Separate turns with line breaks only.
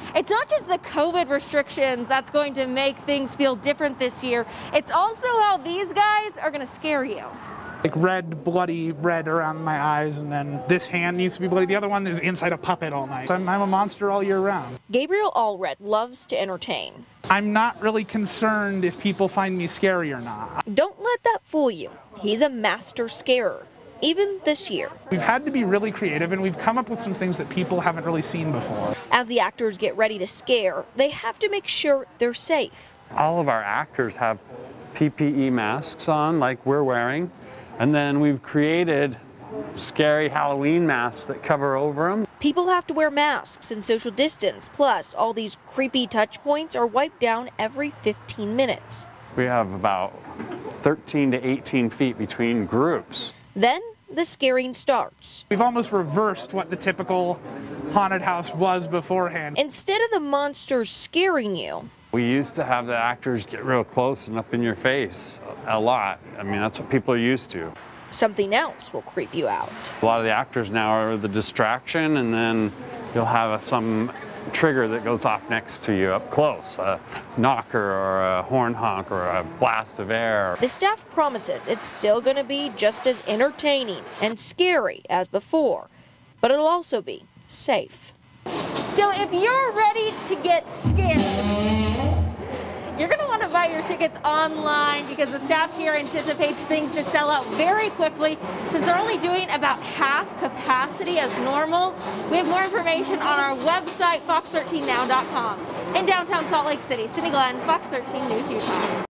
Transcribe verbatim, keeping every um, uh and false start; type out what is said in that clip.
It's not just the COVID restrictions that's going to make things feel different this year. It's also how these guys are going to scare you.
Like red, bloody red around my eyes, and then this hand needs to be bloody. The other one is inside a puppet all night. I'm, I'm a monster all year round.
Gabriel Allred loves to entertain.
I'm not really concerned if people find me scary or not.
Don't let that fool you. He's a master scarer, even this year.
We've had to be really creative, and we've come up with some things that people haven't really seen before.
As the actors get ready to scare, they have to make sure they're safe.
All of our actors have P P E masks on, like we're wearing. And then we've created scary Halloween masks that cover over them.
People have to wear masks and social distance, plus all these creepy touch points are wiped down every fifteen minutes.
We have about thirteen to eighteen feet between groups.
Then the scaring starts.
We've almost reversed what the typical haunted house was beforehand.
Instead of the monsters scaring you,
we used to have the actors get real close and up in your face a lot. I mean, that's what people are used to.
Something else will creep you out.
A lot of the actors now are the distraction, and then you'll have some trigger that goes off next to you up close, a knocker or a horn honk or a blast of air.
The staff promises it's still going to be just as entertaining and scary as before, but it'll also be safe. So if you're ready to get scared, you're going to want to buy your tickets online because the staff here anticipates things to sell out very quickly since they're only doing about half capacity as normal. We have more information on our website, fox thirteen now dot com. In downtown Salt Lake City, Sydney Glenn, Fox thirteen News, Utah.